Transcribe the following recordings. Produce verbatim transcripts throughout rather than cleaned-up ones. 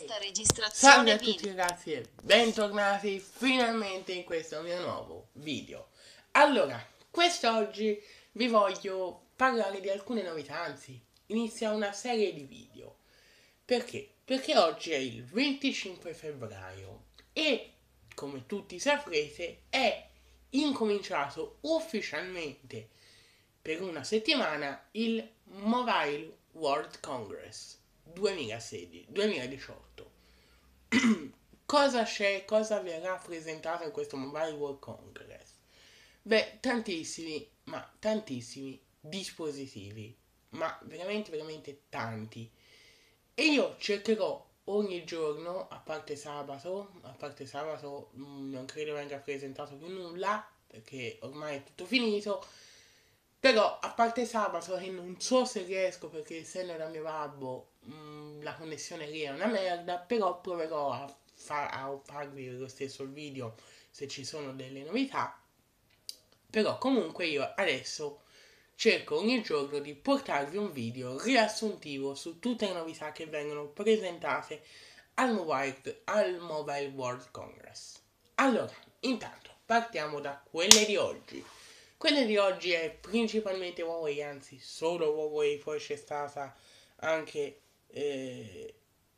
Salve a tutti ragazzi e bentornati finalmente in questo mio nuovo video. Allora, quest'oggi vi voglio parlare di alcune novità, anzi inizia una serie di video. Perché? Perché oggi è il venticinque febbraio e, come tutti saprete, è incominciato ufficialmente per una settimana il Mobile World Congress duemilasedici duemiladiciotto. Cosa c'è? Cosa verrà presentato in questo Mobile World Congress? Beh, tantissimi, ma tantissimi dispositivi, ma veramente, veramente tanti. E io cercherò ogni giorno, a parte sabato, a parte sabato mh, non credo venga presentato più nulla, perché ormai è tutto finito, però a parte sabato, che non so se riesco, perché essendo da mio babbo mh, la connessione lì è una merda, però proverò a, fa- a farvi lo stesso il video se ci sono delle novità. Però comunque io adesso cerco ogni giorno di portarvi un video riassuntivo su tutte le novità che vengono presentate al Mobile, al Mobile World Congress. Allora, intanto partiamo da quelle di oggi. Quelle di oggi è principalmente Huawei, anzi solo Huawei, poi c'è stata anche eh,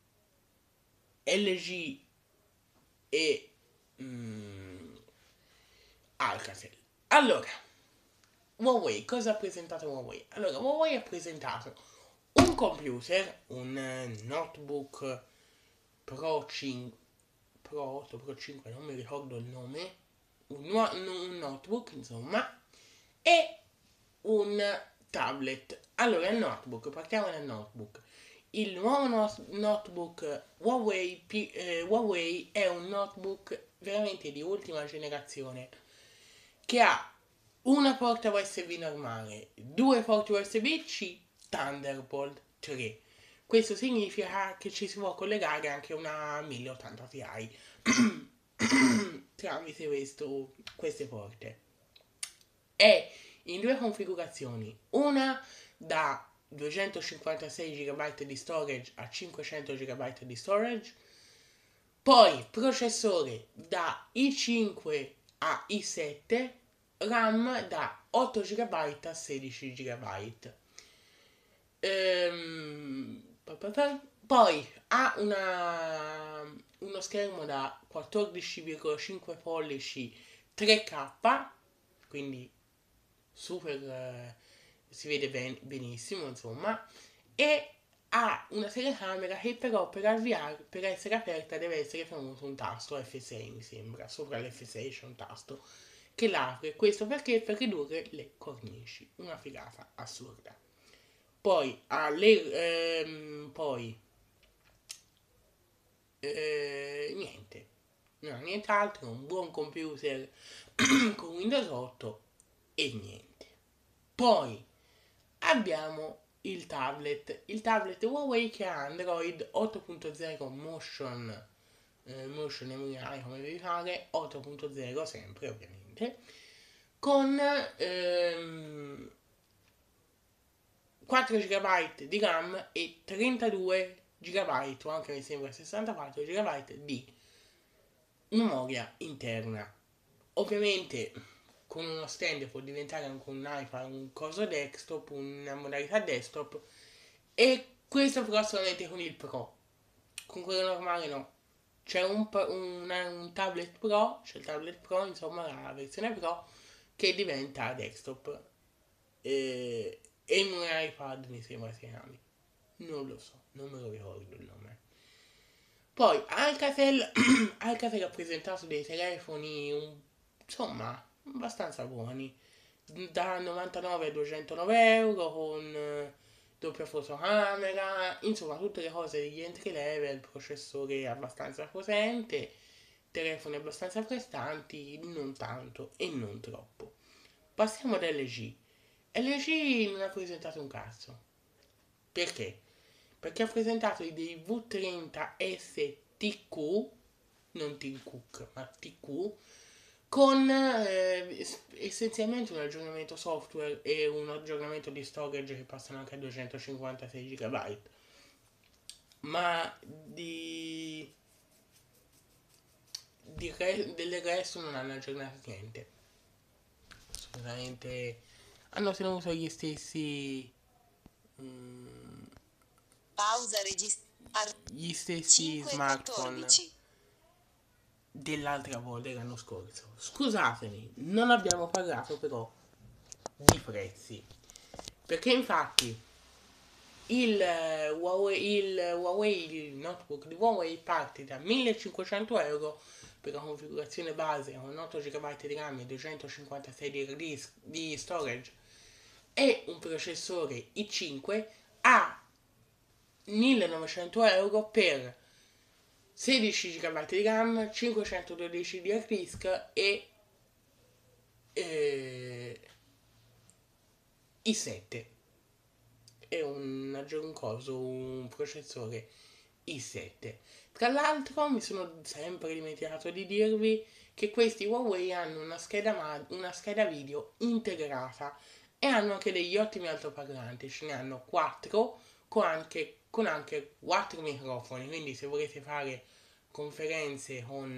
L G e mm, Alcatel. Allora, Huawei, cosa ha presentato Huawei? Allora, Huawei ha presentato un computer, un eh, notebook Pro cinque, Pro otto, Pro cinque, non mi ricordo il nome, un, un notebook, insomma, e un tablet. Allora, il notebook, partiamo dal notebook. Il nuovo not- notebook Huawei, P- eh, Huawei è un notebook veramente di ultima generazione che ha una porta U S B normale, due porte U S B-C, Thunderbolt tre. Questo significa che ci si può collegare anche una mille ottanta Ti tramite questo, queste porte. È in due configurazioni, una da duecentocinquantasei giga di storage a cinquecento giga di storage, poi processore da i cinque a i sette, RAM da otto giga a sedici giga. Ehm, poi ha una, uno schermo da quattordici virgola cinque pollici tre K, quindi super eh, si vede ben, benissimo, insomma, e ha una telecamera che però per avviare, per essere aperta deve essere premuto un tasto F sei, mi sembra, sopra l'F sei c'è un tasto che l'apre. Questo perché? Per ridurre le cornici, una figata assurda. Poi ha le ehm, poi eh, niente, no, nient'altro, un buon computer con Windows otto e niente. Poi abbiamo il tablet, il tablet Huawei che ha Android otto punto zero Motion, eh, Motion M I come vi pare, otto punto zero sempre ovviamente, con ehm, quattro giga di RAM e trentadue giga, o anche mi sembra sessantaquattro giga di memoria interna. Ovviamente con uno stand può diventare anche un iPad, un coso desktop, una modalità desktop, e questo però solamente con il Pro. Con quello normale no. C'è un, un, un tablet Pro, c'è il tablet Pro, insomma la versione Pro, che diventa desktop. E, e un iPad mi sembra si chiami. Non lo so, non me lo ricordo il nome. Poi Alcatel, Alcatel ha presentato dei telefoni, un, insomma, abbastanza buoni, da novantanove a duecentonove euro, con eh, doppia fotocamera, insomma tutte le cose degli entry level, processore abbastanza potente, telefoni abbastanza prestanti, non tanto e non troppo. Passiamo ad L G. L G non ha presentato un cazzo. Perché? Perché ha presentato dei V trenta S T Q, non Tim Cook, ma T Q, con eh, essenzialmente un aggiornamento software e un aggiornamento di storage che passano anche a duecentocinquantasei giga. Ma di di re- del resto non hanno aggiornato niente. Assolutamente hanno tenuto gli stessi mm, Pausa registrare. gli stessi cinque e smartphone quattordici. dell'altra volta, dell'anno scorso. Scusatemi, non abbiamo parlato però di prezzi, perché infatti il eh, Huawei, il Huawei, il notebook di Huawei parte da millecinquecento euro per la configurazione base con otto giga di RAM e duecentocinquantasei di, dis- di storage e un processore i cinque a millenovecento euro per sedici giga di RAM, cinquecentododici di hard disk e eh, i sette e un, un coso, un processore i sette. Tra l'altro mi sono sempre dimenticato di dirvi che questi Huawei hanno una scheda, ma- una scheda video integrata e hanno anche degli ottimi altoparlanti, ce ne hanno quattro con anche, con anche quattro microfoni, quindi se volete fare conferenze con,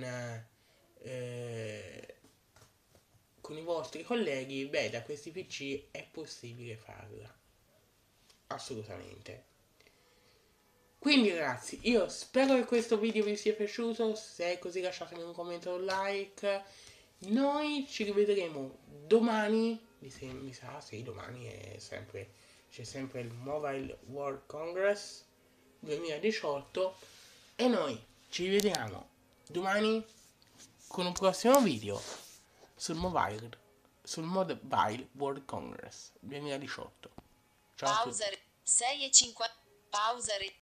eh, con i vostri colleghi, beh, da questi P C è possibile farla, assolutamente. Quindi ragazzi, io spero che questo video vi sia piaciuto, se è così lasciatemi un commento o un like. Noi ci rivedremo domani, mi, se- mi sa, sì, domani è sempre, c'è sempre il Mobile World Congress duemiladiciotto e noi ci rivediamo domani con un prossimo video sul Mobile, sul Mobile World Congress duemiladiciotto. Ciao a tutti. Pausa. sei e cinquanta. Pausa.